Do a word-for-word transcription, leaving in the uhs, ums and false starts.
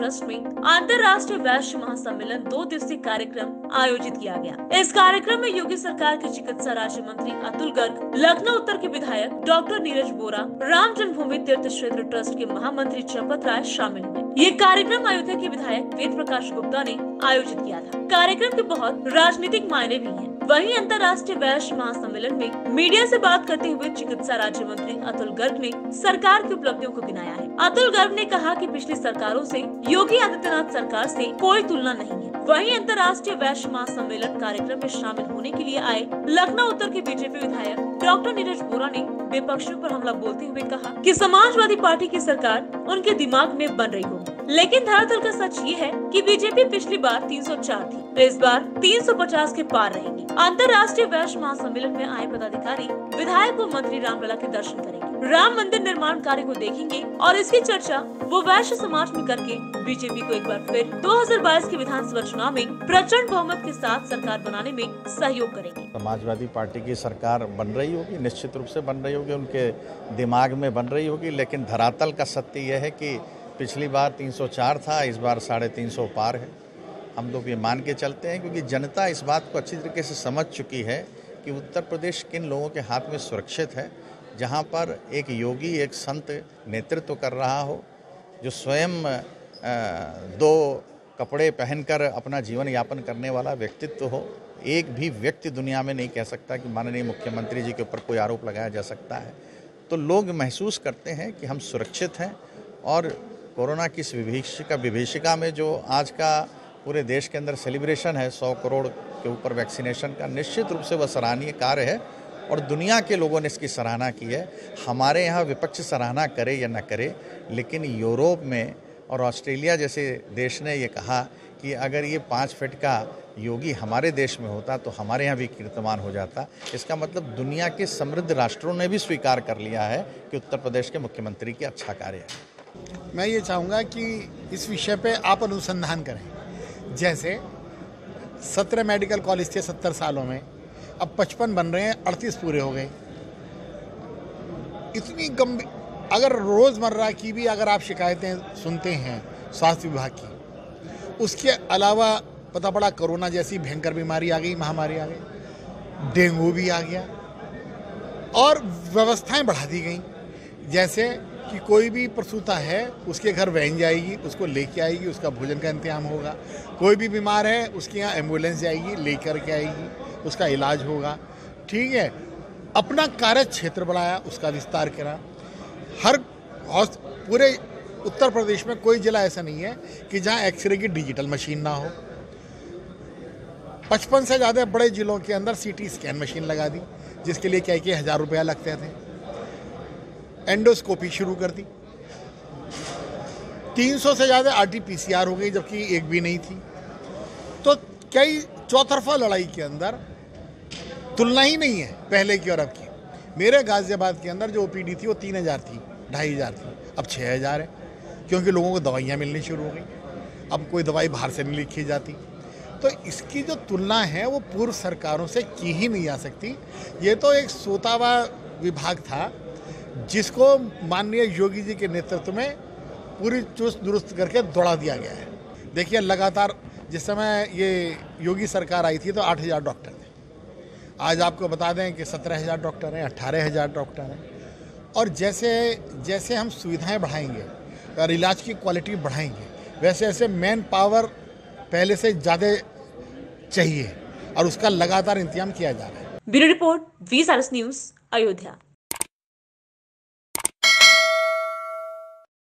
Trust में अंतर्राष्ट्रीय वैश्य महासम्मेलन दो दिवसीय कार्यक्रम आयोजित किया गया। इस कार्यक्रम में योगी सरकार के चिकित्सा राज्य मंत्री अतुल गर्ग, लखनऊ उत्तर के विधायक डॉक्टर नीरज बोरा, राम जन्मभूमि तीर्थ क्षेत्र ट्रस्ट के महामंत्री चंपत राय शामिल हुए। ये कार्यक्रम अयोध्या के विधायक वेद प्रकाश गुप्ता ने आयोजित किया था। कार्यक्रम के बहुत राजनीतिक मायने भी हैं। वहीं अंतर्राष्ट्रीय वैश्य महासम्मेलन में मीडिया से बात करते हुए चिकित्सा राज्य मंत्री अतुल गर्ग ने सरकार की उपलब्धियों को गिनाया है। अतुल गर्ग ने कहा कि पिछली सरकारों से योगी आदित्यनाथ सरकार से कोई तुलना नहीं है। वहीं अंतर्राष्ट्रीय वैश्य महासम्मेलन कार्यक्रम में शामिल होने के लिए आए लखनऊ उत्तर के बीजेपी विधायक डॉक्टर नीरज बोरा ने विपक्षियों पर हमला बोलते हुए कहा कि समाजवादी पार्टी की सरकार उनके दिमाग में बन रही होगी, लेकिन धरातल का सच ये है कि बीजेपी पिछली बार तीन सौ चार थी, तो इस बार तीन सौ पचास के पार रहेगी। अंतर्राष्ट्रीय वैश्य महासम्मेलन में आए पदाधिकारी विधायक व मंत्री रामलला के दर्शन करेंगे, राम मंदिर निर्माण कार्य को देखेंगे और इसकी चर्चा वो वैश्य समाज में करके बीजेपी को एक बार फिर दो हज़ार बाईस के विधानसभा चुनाव में प्रचंड बहुमत के साथ सरकार बनाने में सहयोग करेंगे। समाजवादी पार्टी की सरकार बन रही होगी, निश्चित रूप से बन रही होगी, उनके दिमाग में बन रही होगी, लेकिन धरातल का सत्य यह है कि पिछली बार तीन सौ चार था, इस बार साढ़े तीन सौ पार है। हम लोग ये मान के चलते हैं क्योंकि जनता इस बात को अच्छी तरीके से समझ चुकी है कि उत्तर प्रदेश किन लोगों के हाथ में सुरक्षित है, जहां पर एक योगी, एक संत नेतृत्व कर रहा हो, जो स्वयं दो कपड़े पहनकर अपना जीवन यापन करने वाला व्यक्तित्व हो। एक भी व्यक्ति दुनिया में नहीं कह सकता कि माननीय मुख्यमंत्री जी के ऊपर कोई आरोप लगाया जा सकता है। तो लोग महसूस करते हैं कि हम सुरक्षित हैं और कोरोना की इस विभीषिका विभीषिका में जो आज का पूरे देश के अंदर सेलिब्रेशन है सौ करोड़ के ऊपर वैक्सीनेशन का, निश्चित रूप से वह सराहनीय कार्य है और दुनिया के लोगों ने इसकी सराहना की है। हमारे यहाँ विपक्ष सराहना करे या न करे, लेकिन यूरोप में और ऑस्ट्रेलिया जैसे देश ने ये कहा कि अगर ये पाँच फीट का योगी हमारे देश में होता तो हमारे यहाँ भी कीर्तिमान हो जाता। इसका मतलब दुनिया के समृद्ध राष्ट्रों ने भी स्वीकार कर लिया है कि उत्तर प्रदेश के मुख्यमंत्री की अच्छा कार्य है। मैं ये चाहूँगा कि इस विषय पे आप अनुसंधान करें। जैसे सत्रह मेडिकल कॉलेज थे सत्तर सालों में, अब पचपन बन रहे हैं, अड़तीस पूरे हो गए। इतनी गंभीर, अगर रोज़मर्रा की भी अगर आप शिकायतें सुनते हैं स्वास्थ्य विभाग की, उसके अलावा पता पड़ा कोरोना जैसी भयंकर बीमारी आ गई, महामारी आ गई, डेंगू भी आ गया और व्यवस्थाएं बढ़ा दी गई। जैसे कि कोई भी प्रसूता है उसके घर वैन जाएगी, उसको लेके आएगी, उसका भोजन का इंतजाम होगा। कोई भी बीमार है उसके यहाँ एम्बुलेंस जाएगी, लेकर के आएगी, उसका इलाज होगा। ठीक है, अपना कार्य क्षेत्र बढ़ाया, उसका विस्तार करा। हर पूरे उत्तर प्रदेश में कोई जिला ऐसा नहीं है कि जहाँ एक्सरे की डिजिटल मशीन ना हो। पचपन से ज़्यादा बड़े जिलों के अंदर सीटी स्कैन मशीन लगा दी, जिसके लिए क्या क्या हज़ार रुपया लगते थे। एंडोस्कोपी शुरू कर दी। तीन सौ से ज़्यादा R T P C R हो गई, जबकि एक भी नहीं थी। तो कई चौतरफा लड़ाई के अंदर तुलना ही नहीं है पहले की और अब की। मेरे गाजियाबाद के अंदर जो ओ पी डी थी वो तीन हज़ार थी, ढाई हज़ार थी, अब छः हज़ार है, क्योंकि लोगों को दवाइयाँ मिलनी शुरू हो गई। अब कोई दवाई बाहर से नहीं लिखी जाती। तो इसकी जो तुलना है वो पूर्व सरकारों से की ही नहीं जा सकती। ये तो एक सोता हुआ विभाग था जिसको माननीय योगी जी के नेतृत्व में पूरी चुस्त दुरुस्त करके दौड़ा दिया गया है। देखिए, लगातार जिस समय ये योगी सरकार आई थी तो आठ हज़ार डॉक्टर थे। आज आपको बता दें कि सत्रह हज़ार डॉक्टर हैं, अट्ठारह हज़ार डॉक्टर हैं। और जैसे जैसे हम सुविधाएं बढ़ाएंगे और इलाज की क्वालिटी बढ़ाएंगे, वैसे वैसे मैन पावर पहले से ज़्यादा चाहिए और उसका लगातार इंतजाम किया जा रहा है। Bureau report, V Saras news, Ayodhya.